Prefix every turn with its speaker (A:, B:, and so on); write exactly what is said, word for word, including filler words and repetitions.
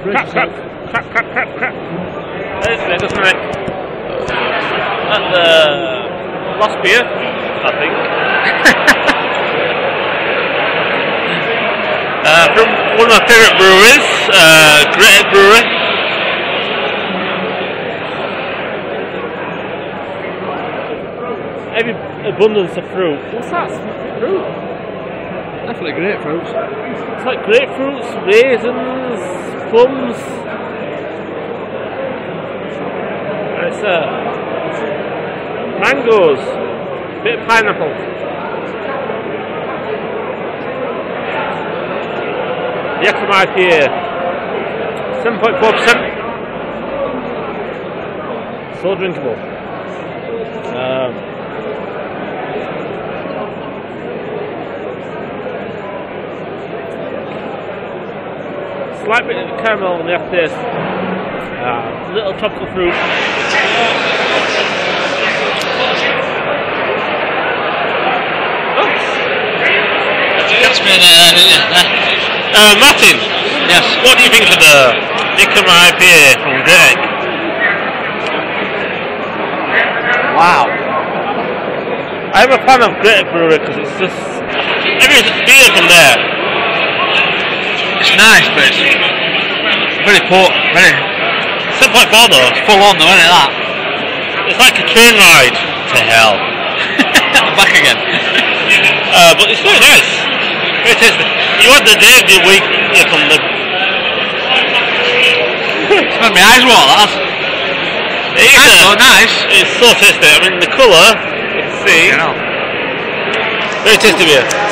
A: Crap, crap, crap, crap, crap, crap. There's it, doesn't it? That's the last beer, I think. uh, from one of my favourite breweries, uh, Great Egg Brewery. Heavy abundance of fruit. What's that? Fruit?
B: Definitely grapefruits.
A: It's like grapefruits, raisins, plums. And it's uh, mangoes, bit of pineapple. Yakima I P A, seven point four percent. So drinkable. Um, Slight bit of caramel on the aftertaste. Uh, little tropical fruit.
B: That's been uh,
A: uh, Martin.
B: Yes.
A: What do you think of the Yakima I P A from Great Egg?
B: Wow.
A: I'm a fan of Great Egg Brewery because it's just every beer from there.
B: It's nice, but it's very poor, very
A: seven point four though.
B: It's full on though, isn't it, that?
A: It's like a train ride to hell.
B: I'm back again.
A: uh, but it's very nice. It is. You had the day of the week yeah, from the...
B: It's made my eyes water, that.
A: It is
B: nice, so nice.
A: It's so tasty. I mean, the colour, you can see.
B: You know.
A: Very tasty beer.